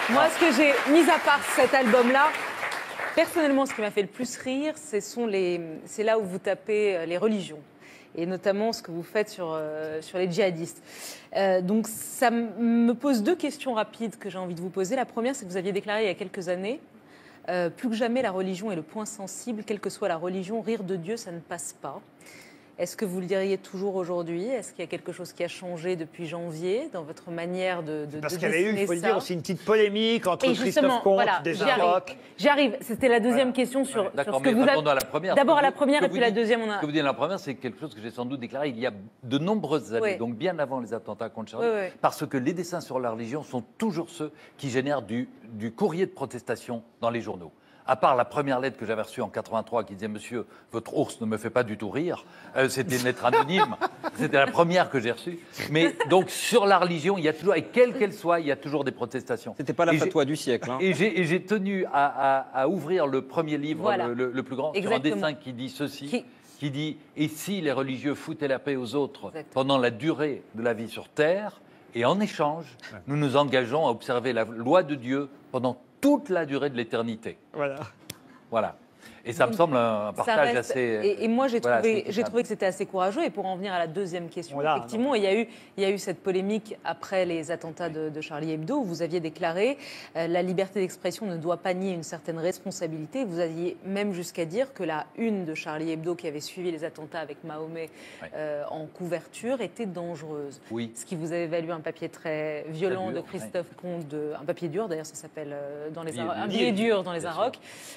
Moi, ce que j'ai, mis à part cet album-là, personnellement, ce qui m'a fait le plus rire, c'est là où vous tapez les religions. Et notamment ce que vous faites sur les djihadistes. Donc ça me pose deux questions rapides que j'ai envie de vous poser. La première, c'est que vous aviez déclaré il y a quelques années, plus que jamais la religion est le point sensible, quelle que soit la religion, rire de Dieu, ça ne passe pas. Est-ce que vous le diriez toujours aujourd'hui? Est-ce qu'il y a quelque chose qui a changé depuis janvier dans votre manière de Parce qu'il y avait eu, il faut le dire, aussi une petite polémique entre et Christophe Comte, voilà, des Inrocks. J'arrive. C'était la deuxième question sur ce que vous avez. À la première. D'abord à la première et puis la deuxième. Ce que vous dites à la première, c'est quelque chose que j'ai sans doute déclaré il y a de nombreuses années, donc bien avant les attentats contre Charlie, parce que les dessins sur la religion sont toujours ceux qui génèrent du courrier de protestation dans les journaux. À part la première lettre que j'avais reçue en 83 qui disait « Monsieur, votre ours ne me fait pas du tout rire », c'était une lettre anonyme, c'était la première que j'ai reçue. Mais donc sur la religion, il y a toujours, et quelle qu'elle soit, il y a toujours des protestations. C'était pas la fatwa du siècle. Hein. Et j'ai tenu à ouvrir le premier livre, voilà. le plus grand, sur un dessin qui dit ceci, qui dit « Et si les religieux foutaient la paix aux autres pendant la durée de la vie sur Terre, et en échange, nous nous engageons à observer la loi de Dieu pendant toute la durée de l'éternité. » Voilà. Et ça me semble un partage assez... Et moi, j'ai trouvé que c'était assez courageux. Et pour en venir à la deuxième question, effectivement, il y a eu cette polémique après les attentats de Charlie Hebdo, où vous aviez déclaré la liberté d'expression ne doit pas nier une certaine responsabilité. Vous aviez même jusqu'à dire que la une de Charlie Hebdo, qui avait suivi les attentats avec Mahomet en couverture, était dangereuse. Oui. Ce qui vous avait valu un papier très violent de Christophe Comte, un papier dur, d'ailleurs, ça s'appelle un billet dur dans les Inrocks.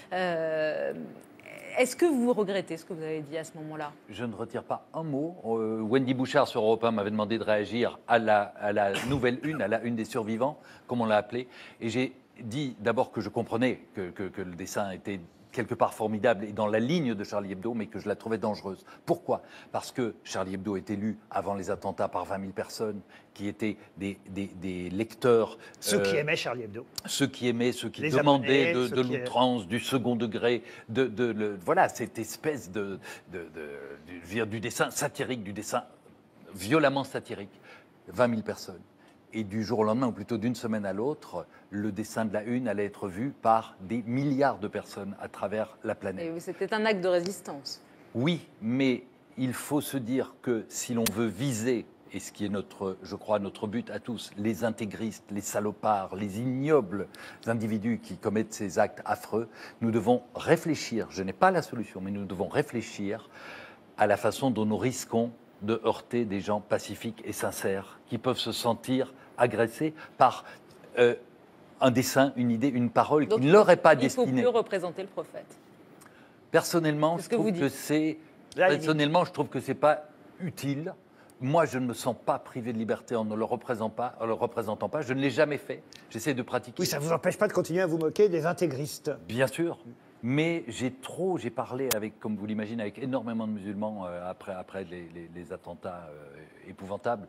Est-ce que vous regrettez ce que vous avez dit à ce moment-là? Je ne retire pas un mot. Wendy Bouchard sur Europe 1 m'avait demandé de réagir à la nouvelle une, à la une des survivants, comme on l'a appelé. Et j'ai dit d'abord que je comprenais que le dessin était quelque part formidable et dans la ligne de Charlie Hebdo, mais que je la trouvais dangereuse. Pourquoi? Parce que Charlie Hebdo était lu avant les attentats par 20 000 personnes, qui étaient des lecteurs. Ceux qui aimaient Charlie Hebdo. Ceux qui aimaient, ceux qui demandaient de l'outrance, du second degré, voilà, cette espèce du dessin satirique, du dessin violemment satirique. 20 000 personnes. Et du jour au lendemain, ou plutôt d'une semaine à l'autre, le dessin de la une allait être vu par des milliards de personnes à travers la planète. Et c'était un acte de résistance. Oui, mais il faut se dire que si l'on veut viser, et ce qui est je crois, notre but à tous, les intégristes, les salopards, les ignobles individus qui commettent ces actes affreux, nous devons réfléchir, je n'ai pas la solution, mais nous devons réfléchir à la façon dont nous risquons de heurter des gens pacifiques et sincères qui peuvent se sentir agressés par un dessin, une idée, une parole qui ne leur est pas destinée. Il ne faut plus représenter le prophète. Personnellement, je trouve que je trouve que c'est pas utile. Moi, je ne me sens pas privé de liberté en ne le représentant pas. Je ne l'ai jamais fait. J'essaie de pratiquer. Oui, ça ne vous empêche pas de continuer à vous moquer des intégristes. Bien sûr. Mais j'ai parlé avec, comme vous l'imaginez, avec énormément de musulmans après les attentats épouvantables.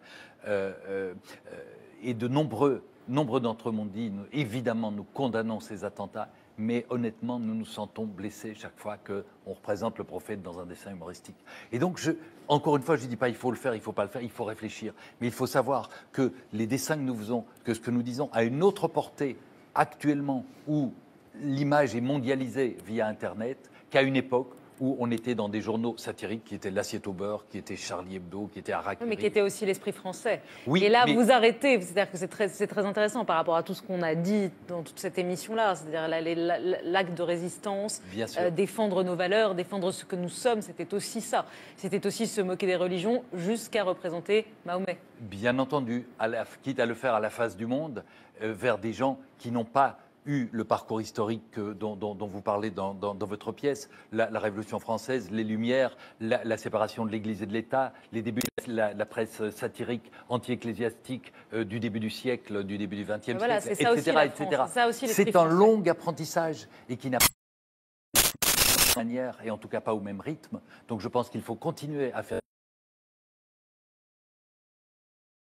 Et de nombreux d'entre eux m'ont dit, évidemment, nous condamnons ces attentats, mais honnêtement, nous nous sentons blessés chaque fois qu'on représente le prophète dans un dessin humoristique. Et donc, encore une fois, je ne dis pas il faut le faire, il ne faut pas le faire, il faut réfléchir. Mais il faut savoir que les dessins que nous faisons, que ce que nous disons a une autre portée actuellement où l'image est mondialisée via Internet qu'à une époque où on était dans des journaux satiriques qui étaient L'Assiette au beurre, qui étaient Charlie Hebdo, qui étaient Harakiri. Mais qui était aussi l'Esprit français. Oui, et là, vous arrêtez. C'est-à-dire que c'est très intéressant par rapport à tout ce qu'on a dit dans toute cette émission-là. C'est-à-dire l'acte de résistance, défendre nos valeurs, défendre ce que nous sommes. C'était aussi ça. C'était aussi se moquer des religions jusqu'à représenter Mahomet. Bien entendu, quitte à le faire à la face du monde, vers des gens qui n'ont pas eu le parcours historique dont vous parlez dans votre pièce, la Révolution française, les Lumières, la séparation de l'Église et de l'État, les débuts de la presse satirique anti-ecclésiastique du début du siècle, du début du XXe siècle, etc. C'est un long apprentissage et qui n'a pas de manière, et en tout cas pas au même rythme. Donc je pense qu'il faut continuer à faire